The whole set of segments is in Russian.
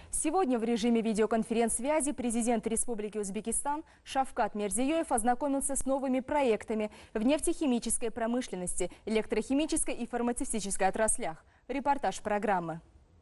Сегодня в режиме видеоконференц-связи президент Республики Узбекистан Шавкат Мирзиёев ознакомился с новыми проектами в нефтехимической промышленности, электрохимической и фармацевтической отраслях. Репортаж программы.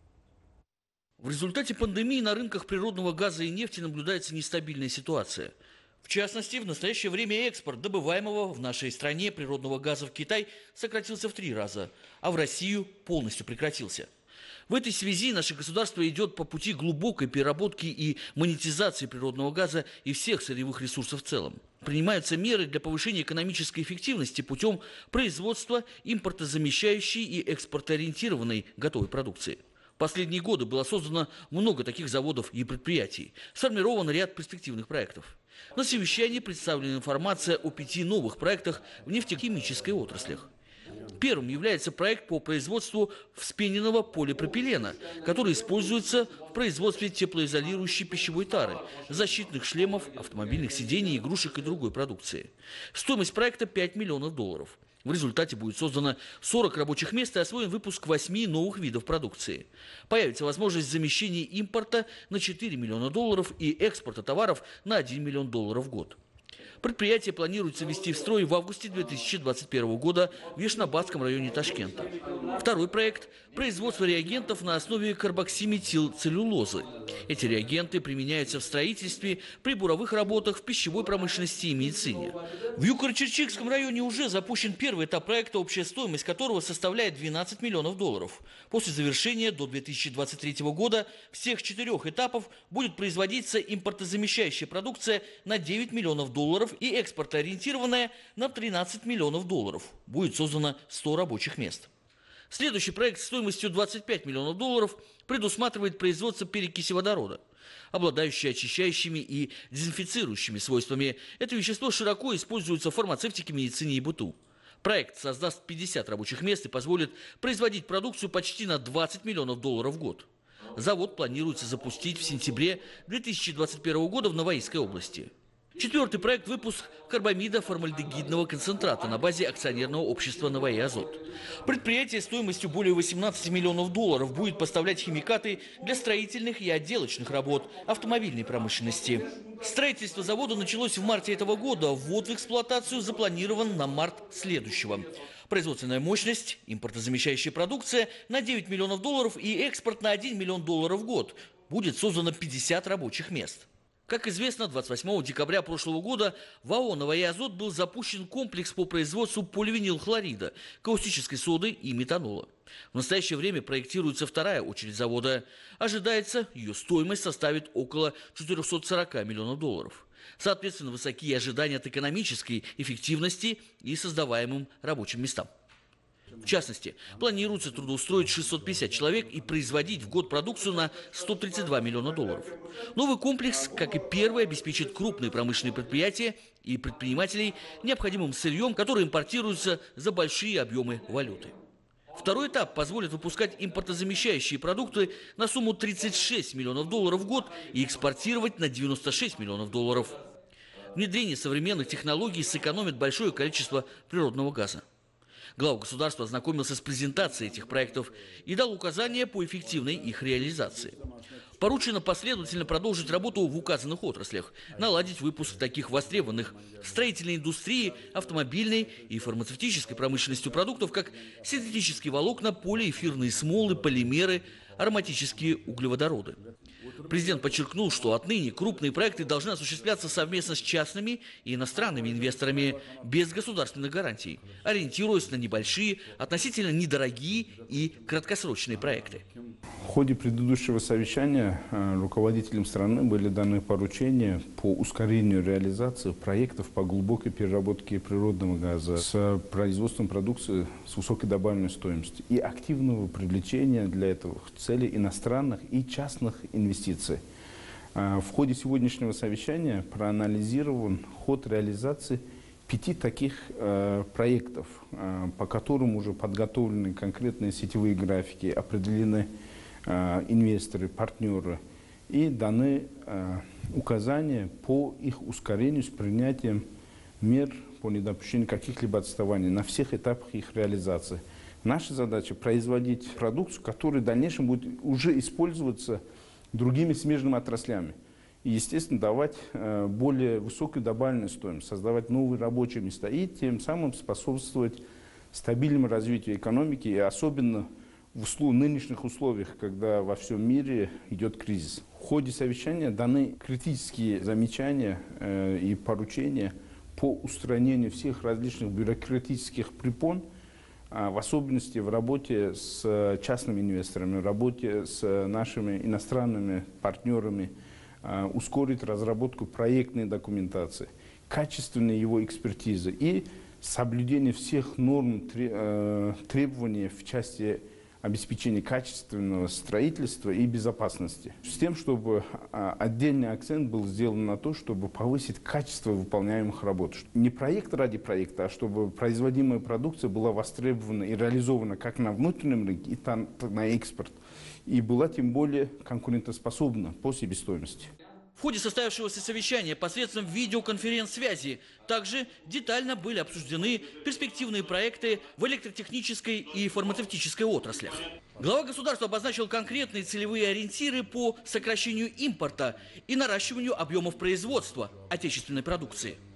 В результате пандемии на рынках природного газа и нефти наблюдается нестабильная ситуация. В частности, в настоящее время экспорт добываемого в нашей стране природного газа в Китай сократился в 3 раза, а в Россию полностью прекратился. В этой связи наше государство идет по пути глубокой переработки и монетизации природного газа и всех сырьевых ресурсов в целом. Принимаются меры для повышения экономической эффективности путем производства импортозамещающей и экспортоориентированной готовой продукции. В последние годы было создано много таких заводов и предприятий. Сформирован ряд перспективных проектов. На совещании представлена информация о 5 новых проектах в нефтехимической отраслях. Первым является проект по производству вспененного полипропилена, который используется в производстве теплоизолирующей пищевой тары, защитных шлемов, автомобильных сидений, игрушек и другой продукции. Стоимость проекта $5 миллионов. В результате будет создано 40 рабочих мест и освоен выпуск 8 новых видов продукции. Появится возможность замещения импорта на $4 миллиона и экспорта товаров на $1 миллион в год. Предприятие планируется ввести в строй в августе 2021 года в Яшнабадском районе Ташкента. Второй проект – производство реагентов на основе карбоксиметилцеллюлозы. Эти реагенты применяются в строительстве, при буровых работах, в пищевой промышленности и медицине. В Юкар-Черчикском районе уже запущен первый этап проекта, общая стоимость которого составляет $12 миллионов. После завершения до 2023 года всех 4 этапов будет производиться импортозамещающая продукция на $9 миллионов и экспортоориентированная на $13 миллионов. Будет создано 100 рабочих мест. Следующий проект стоимостью $25 миллионов предусматривает производство перекиси водорода, обладающей очищающими и дезинфицирующими свойствами. Это вещество широко используется в фармацевтике, медицине и быту. Проект создаст 50 рабочих мест и позволит производить продукцию почти на $20 миллионов в год. Завод планируется запустить в сентябре 2021 года в Новоильской области. Четвертый проект – выпуск карбамида формальдегидного концентрата на базе акционерного общества «Новоазот». Предприятие стоимостью более $18 миллионов будет поставлять химикаты для строительных и отделочных работ автомобильной промышленности. Строительство завода началось в марте этого года, ввод в эксплуатацию запланирован на март следующего. Производственная мощность, импортозамещающая продукция на $9 миллионов и экспорт на $1 миллион в год. Будет создано 50 рабочих мест. Как известно, 28 декабря прошлого года в АО «Новоазот» был запущен комплекс по производству поливинилхлорида, каустической соды и метанола. В настоящее время проектируется вторая очередь завода. Ожидается, ее стоимость составит около $440 миллионов. Соответственно, высокие ожидания от экономической эффективности и создаваемым рабочим местам. В частности, планируется трудоустроить 650 человек и производить в год продукцию на $132 миллиона. Новый комплекс, как и первый, обеспечит крупные промышленные предприятия и предпринимателей необходимым сырьем, которое импортируется за большие объемы валюты. Второй этап позволит выпускать импортозамещающие продукты на сумму $36 миллионов в год и экспортировать на $96 миллионов. Внедрение современных технологий сэкономит большое количество природного газа. Глава государства ознакомился с презентацией этих проектов и дал указания по эффективной их реализации. Поручено последовательно продолжить работу в указанных отраслях, наладить выпуск таких востребованных в строительной индустрии, автомобильной и фармацевтической промышленностью продуктов, как синтетические волокна, полиэфирные смолы, полимеры, ароматические углеводороды. Президент подчеркнул, что отныне крупные проекты должны осуществляться совместно с частными и иностранными инвесторами без государственных гарантий, ориентируясь на небольшие, относительно недорогие и краткосрочные проекты. В ходе предыдущего совещания руководителям страны были даны поручения по ускорению реализации проектов по глубокой переработке природного газа с производством продукции с высокой добавленной стоимостью и активного привлечения для этого целей иностранных и частных инвестиций. В ходе сегодняшнего совещания проанализирован ход реализации 5 таких проектов, по которым уже подготовлены конкретные сетевые графики, определены инвесторы, партнеры и даны указания по их ускорению с принятием мер по недопущению каких-либо отставаний на всех этапах их реализации. Наша задача – производить продукцию, которая в дальнейшем будет уже использоваться другими смежными отраслями. И, естественно, давать более высокую добавленную стоимость, создавать новые рабочие места и тем самым способствовать стабильному развитию экономики, и особенно в нынешних условиях, когда во всем мире идет кризис. В ходе совещания даны критические замечания и поручения по устранению всех различных бюрократических препон, в особенности в работе с частными инвесторами, в работе с нашими иностранными партнерами, ускорить разработку проектной документации, качественной его экспертизы и соблюдение всех норм, требований в части обеспечения качественного строительства и безопасности. С тем, чтобы отдельный акцент был сделан на то, чтобы повысить качество выполняемых работ. Не проект ради проекта, а чтобы производимая продукция была востребована и реализована как на внутреннем рынке, и на экспорт. И была тем более конкурентоспособна по себестоимости. В ходе состоявшегося совещания посредством видеоконференц-связи также детально были обсуждены перспективные проекты в электротехнической и фармацевтической отраслях. Глава государства обозначил конкретные целевые ориентиры по сокращению импорта и наращиванию объемов производства отечественной продукции.